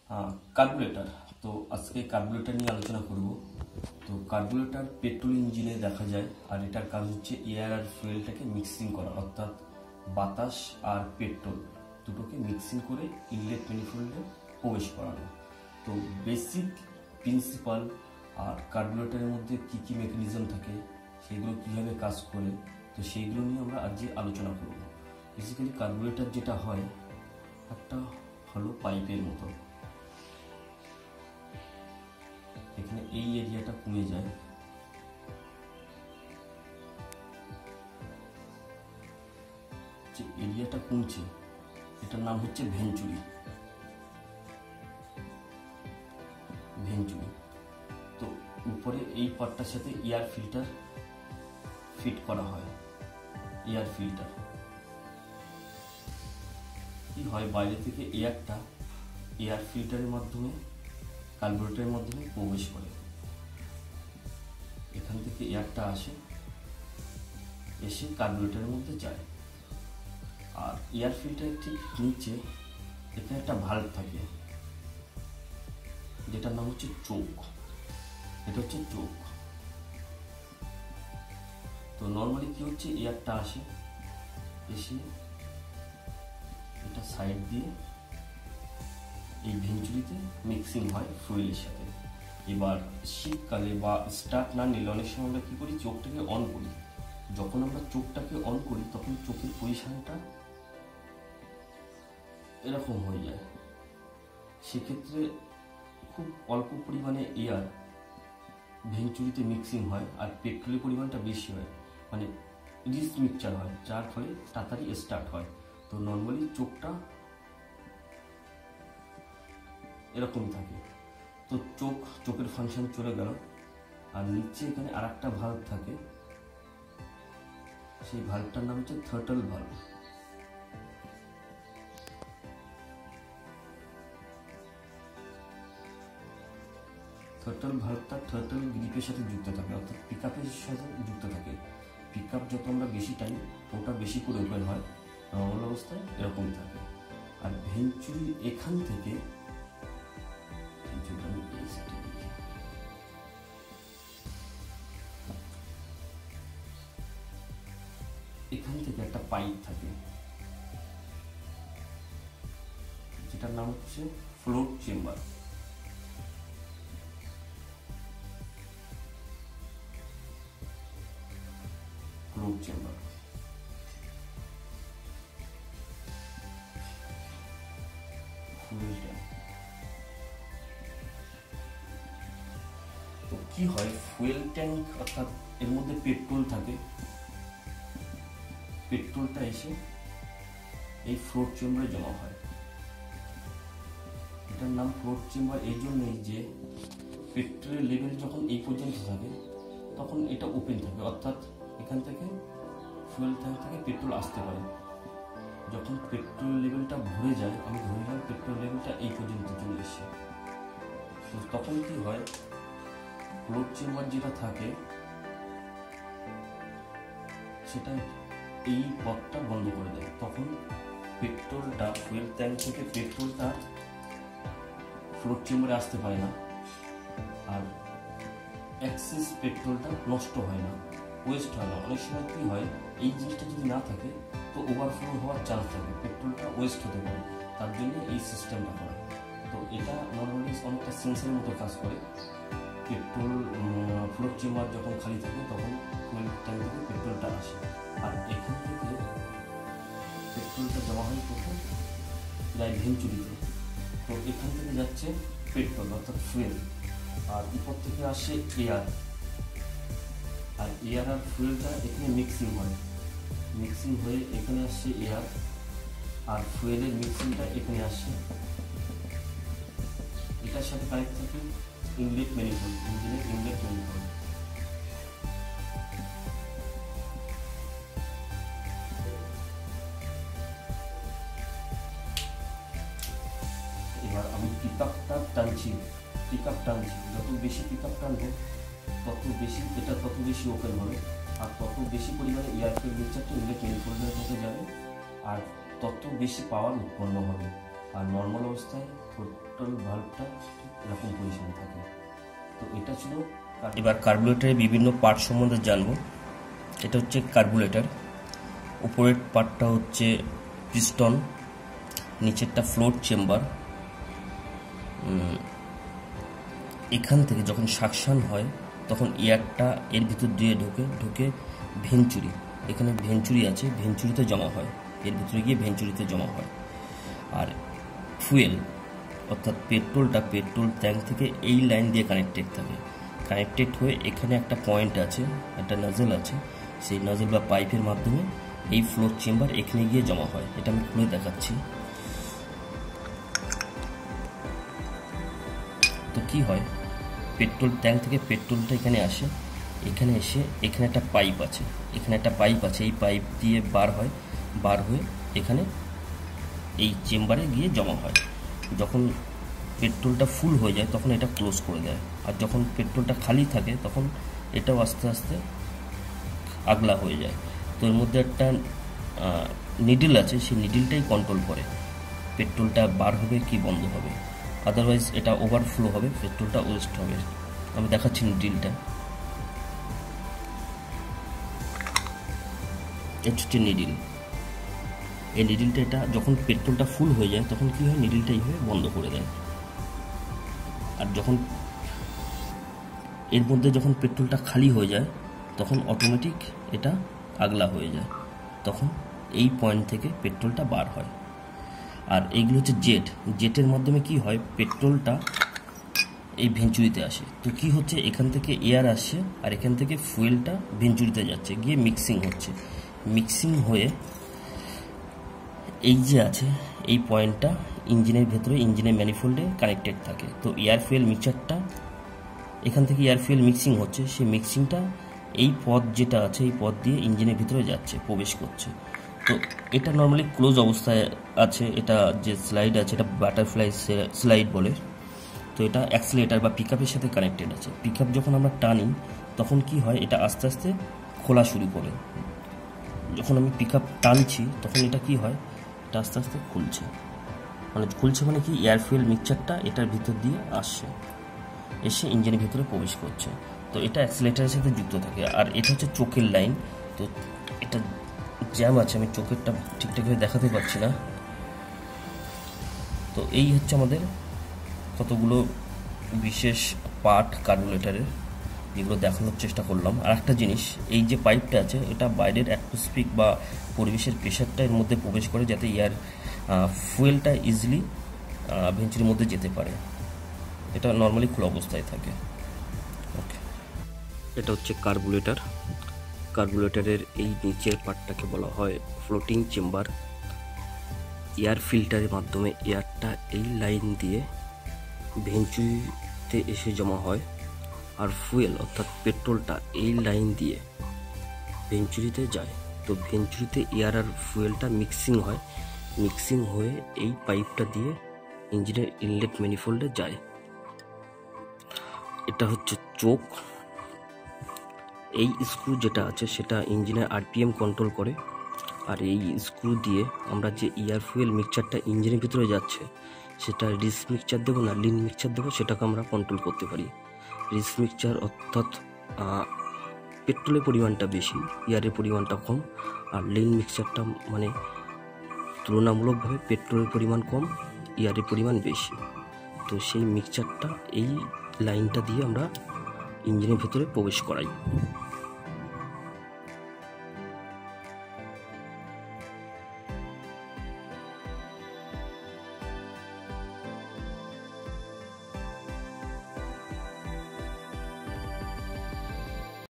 Carburettor. তো আজকে carburettor নিয়ে আলোচনা করব। তো কার্বুরেটর পেট্রোল ইঞ্জিনে দেখা যায়, আর এটার কাজ হচ্ছে এয়ার আর ফুয়েলটাকে মিক্সিং করা, অর্থাৎ বাতাস আর পেট্রোল দুটোকে মিক্সিং করে ইনলেট ম্যানিফোল্ডে প্রবেশ করানো। তো বেসিক প্রিন্সিপাল আর কার্বুরেটরের মধ্যে কী কী মেকানিজম থাকে, সেগুলো কীভাবে কাজ করে, তো সেইগুলো নিয়ে আমরা আজকে আলোচনা করব। বেসিক্যালি কার্বুরেটর যেটা হয় একটা হলো পাইপের মতো, এখানে এই এরিয়াটা কমে যায়, যে এরিয়াটা কমছে এটার নাম হচ্ছে ভেঞ্চুরি। তো উপরে এই পার্টটার সাথে এয়ার ফিল্টার ফিট করা হয়। এয়ার ফিল্টার কি হয়, বাইরে থেকে এয়ারটা এয়ার ফিল্টারের মাধ্যমে কার্বুরেটরের মাধ্যমে প্রবেশ করে, এখান থেকে এয়ারটা এসে কার্বুরেটরের মধ্যে যায়। আর এয়ার ফিল্টারের ঠিক নিচে এখানে একটা ভালভ থাকে, যেটার নাম হচ্ছে চোখ। এটা হচ্ছে চোখ। তো নর্মালি কি হচ্ছে, এয়ারটা এসে এটা সাইড দিয়ে এই ভেঞ্চুরিতে মিক্সিং হয় ফুয়েলের সাথে। এবার শীতকালে বা স্টার্ট না নিলে অনেক সময় আমরা কী করি, চোখটাকে অন করি। যখন আমরা চোখটাকে অন করি তখন চোখের পজিশনটা এরকম হয়ে যায়। সেক্ষেত্রে খুব অল্প পরিমাণে এয়ার ভেঞ্চুরিতে মিক্সিং হয়, আর পেট্রোলের পরিমাণটা বেশি হয়, মানে রিচ মিক্সচার হয়, যার ফলে তাড়াতাড়ি স্টার্ট হয়। তো নর্মালি চোখটা এরকমই থাকে। তো চোখের ফাংশন চলে গেল। আর নিচে এখানে আর একটা ভাল্ব থাকে, সেই ভাল্বটার নাম হচ্ছে থ্রটল ভাল্ব। থ্রটল ভাল্বটা থ্রটল গ্রিপের সাথে যুক্ত থাকে, অর্থাৎ পিকআপের সাথে যুক্ত থাকে। পিকআপ যত আমরা বেশি টাইম, ওটা বেশি করে ওপেন হয়, নর্মাল অবস্থায় এরকম থাকে। আর ভেঞ্চুরি এখান থেকে একটা পাইপ থাকে, যেটার নাম হচ্ছে ফ্লোট চেম্বার। তো কি হয়, ফুয়েল ট্যাঙ্ক, অর্থাৎ এর মধ্যে পেট্রোল থাকে, পেট্রোলটা এসে এই ফ্লোট চেম্বারে জমা হয়। এটার নাম ফ্লোট চেম্বার এই জন্যই যে পেট্রোলের লেভেল যখন এই পর্যন্ত থাকে তখন এটা ওপেন থাকে, অর্থাৎ এখান থেকে ফুয়েল ট্যাঙ্ক থেকে পেট্রোল আসতে পারে। যখন পেট্রোল লেভেলটা ভরে যায়, আমি ধরে নিলাম পেট্রোল লেভেলটা এই পর্যন্ত চলে এসে, তো তখন কি হয়, ফ্লোট চেম্বার যেটা থাকে সেটা এই পথটা বন্ধ করে দেয়। তখন পেট্রোলটা ফুয়েল ট্যাঙ্ক থেকে পেট্রোলটা ফ্লোট চেম্বারে আসতে পারে না, আর এক্সেস পেট্রোলটা নষ্ট হয় না, ওয়েস্ট হয় না। অনেক সময় কী হয়, এই জিনিসটা যদি না থাকে তো ওভারফ্লো হওয়ার চান্স থাকে, পেট্রোলটা ওয়েস্ট হতে পারে, তার জন্য এই সিস্টেমটা করা। তো এটা নর্মালি অনেকটা সেন্সারের মতো কাজ করে। পেট্রোল ফ্লোট চেম্বার যখন খালি থাকে তখন ফুয়েল ট্যাঙ্ক থেকে পেট্রোলটা আসে, আর এখান থেকে পেট্রোলটা জমা হয় কোথায়, যায় ভেঞ্চুরিতে। তো এখান থেকে যাচ্ছে পেট্রোল, অর্থাৎ ফুয়েল, আর উপর থেকে আসে এয়ার, আর এয়ার আর ফুয়েলটা এখানে মিক্সিং হয়ে এখানে আসছে এয়ার, আর ফুয়েলের মিক্সিংটা এখানে আসে। এটার সাথে কানেক্ট থাকে ইনলেট ম্যানিফোল্ড, ইঞ্জিনের ইনলেট ম্যানিফোল্ড। এবার আমি পিকআপটা টানছি, যত বেশি পিকআপ টানবো তত বেশি ওপেন হবে, আর তত বেশি পরিমাণে এয়ার ফিল মিক্সচারটা ইনলেট ম্যানিফোল্ডের মধ্যে যাবে, আর তত বেশি পাওয়ার উৎপন্ন হবে। আর নর্মাল অবস্থায় পেট্রোল ভালভটা এরকম পজিশনে থাকে। তো এটা ছিল। এবার কার্বুরেটরের বিভিন্ন পার্ট সম্বন্ধে জানবো। এটা হচ্ছে কার্বুরেটর। উপরের পার্টটা হচ্ছে পিস্টন, নিচেরটা ফ্লোট চেম্বার। এখান থেকে যখন সাকশন হয় তখন এয়ারটা এর ভিতর দিয়ে ঢুকে ভেঞ্চুরি, এখানে ভেঞ্চুরি আছে, ভেঞ্চুরিতে জমা হয়, এর ভিতরে গিয়ে ভেঞ্চুরিতে জমা হয়। আর ফুয়েল অর্থাৎ পেট্রোলটা পেট্রোল ট্যাঙ্ক থেকে এই লাইন দিয়ে কানেক্টেড হয়ে এখানে একটা পয়েন্ট আছে, একটা নজল আছে, সেই নজল বা পাইপের মাধ্যমে এই ফ্লোট চেম্বার এখানে গিয়ে জমা হয়। এটা আমি খুলে দেখাচ্ছি। তো কি হয়, পেট্রোল ট্যাঙ্ক থেকে পেট্রোলটা এখানে আসে, এখানে এসে এখানে একটা পাইপ আছে, এই পাইপ দিয়ে বার হয়ে এখানে এই চেম্বারে গিয়ে জমা হয়। যখন পেট্রোলটা ফুল হয়ে যায় তখন এটা ক্লোজ করে দেয়, আর যখন পেট্রোলটা খালি থাকে তখন এটাও আস্তে আস্তে আগলা হয়ে যায়। তো এর মধ্যে একটা নিডল আছে, সেই নিডলটাই কন্ট্রোল করে পেট্রোলটা বার হবে কি বন্ধ হবে। আদারওয়াইজ এটা ওভারফ্লো হবে, পেট্রোলটা ওয়েস্ট হবে। আমি দেখাচ্ছি নিডলটা। এটা হচ্ছে নিডল। এই নিডলটা, এটা যখন পেট্রোলটা ফুল হয়ে যায় তখন কি হয়, নিডলটা এইভাবে বন্ধ করে দেয়। আর যখন এর মধ্যে যখন পেট্রোলটা খালি হয়ে যায় তখন অটোমেটিক এটা আগলা হয়ে যায়, তখন এই পয়েন্ট থেকে পেট্রোলটা বার হয়। আর এইগুলো হচ্ছে জেটের মাধ্যমে কি হয়, পেট্রোলটা এই ভেঞ্চুরিতে আসে। তো কি হচ্ছে, এখান থেকে এয়ার আসছে আর এখান থেকে ফুয়েলটা ভেঞ্চুরিতে যাচ্ছে, গিয়ে মিক্সিং হয়ে এই যে আছে এই পয়েন্টটা ইঞ্জিনের ভেতরে, ইঞ্জিনের ম্যানিফোল্ডে কানেক্টেড থাকে। তো এয়ার ফুয়েল মিক্সচারটা এখান থেকে এয়ার ফুয়েল মিক্সিং হচ্ছে, সেই মিক্সিংটা এই পথ যেটা আছে এই পথ দিয়ে ইঞ্জিনের ভিতরে যাচ্ছে, প্রবেশ করছে। তো এটা নর্মালি ক্লোজ অবস্থায় আছে। এটা যে স্লাইড আছে এটা বাটারফ্লাই স্লাইড বলে। তো এটা অ্যাক্সিলারেটর বা পিকআপের সাথে কানেক্টেড আছে। পিকআপ যখন আমরা টানি তখন কি হয়, এটা আস্তে আস্তে খোলা শুরু করে। যখন আমি পিকআপ টানছি তখন এটা কি হয়, এটা আস্তে আস্তে খুলছে মানে কি, এয়ার ফুয়েল মিক্সচারটা এটার ভিতর দিয়ে এসে ইঞ্জিনের ভিতরে প্রবেশ করছে। তো এটা অ্যাক্সিলারেটরের সাথে যুক্ত থাকে। আর এটা হচ্ছে চোখের লাইন। তো এটা জ্যাম আছে, আমি চোখেরটা ঠিকঠাকভাবে দেখাতে পারছি না। তো এই হচ্ছে আমাদের কতগুলো বিশেষ পার্ট কার্বুরেটরের, যেগুলো দেখানোর চেষ্টা করলাম। আর একটা জিনিস, এই যে পাইপটা আছে এটা বাইরের অ্যাটমসফিয়ার বা পরিবেশের প্রেশারটা এর মধ্যে প্রবেশ করে, যাতে ফুয়েলটা ইজিলি ভেঞ্চুরির মধ্যে যেতে পারে। এটা নর্মালি খোলা অবস্থায় থাকে। ওকে, এটা হচ্ছে কার্বুরেটরের এই নিচের পার্টটাকে বলা হয় ফ্লোটিং চেম্বার। এয়ার ফিল্টারের মাধ্যমে এয়ারটা এই লাইন দিয়ে ভেঞ্চুরিতে এসে জমা হয়, আর ফুয়েল অর্থাৎ পেট্রোলটা এই লাইন দিয়ে ভেঞ্চুরিতে যায়। তো ভেঞ্চুরিতে এয়ার আর ফুয়েলটা মিক্সিং হয়ে এই পাইপটা দিয়ে ইঞ্জিনের ইনলেট ম্যানিফোল্ডে যায়। এটা হচ্ছে চোখ। এই স্ক্রু যেটা আছে সেটা ইঞ্জিনের আরপিএম কন্ট্রোল করে। আর এই স্ক্রু দিয়ে আমরা যে এয়ার ফুয়েল মিক্সচারটা ইঞ্জিনের ভিতরে যাচ্ছে সেটা রিচ মিক্সচার দেবো না লিন মিক্সচার দেবো, সেটাকে আমরা কন্ট্রোল করতে পারি। রিচ মিক্সচার অর্থাৎ পেট্রোলের পরিমাণটা বেশি, এয়ারের পরিমাণটা কম। আর লিন মিক্সচারটা মানে তুলনামূলকভাবে পেট্রোলের পরিমাণ কম, এয়ারের পরিমাণ বেশি। তো সেই মিক্সচারটা এই লাইনটা দিয়ে আমরা ইঞ্জিনের ভেতরে প্রবেশ করাই।